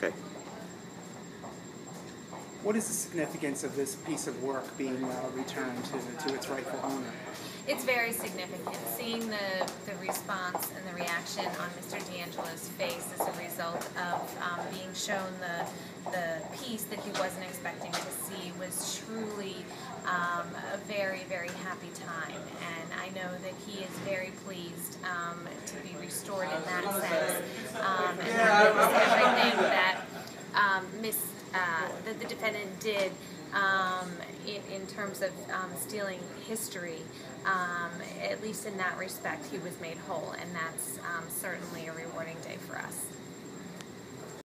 Okay. What is the significance of this piece of work being returned to its rightful owner? It's very significant. Seeing the response and the reaction on Mr. D'Angelo's face as a result of being shown the piece that he wasn't expecting to see was truly a very, very happy time. And I know that he is very pleased to be restored in that sense. And everything that that the defendant did in terms of stealing history, at least in that respect, he was made whole, and that's certainly a rewarding day for us.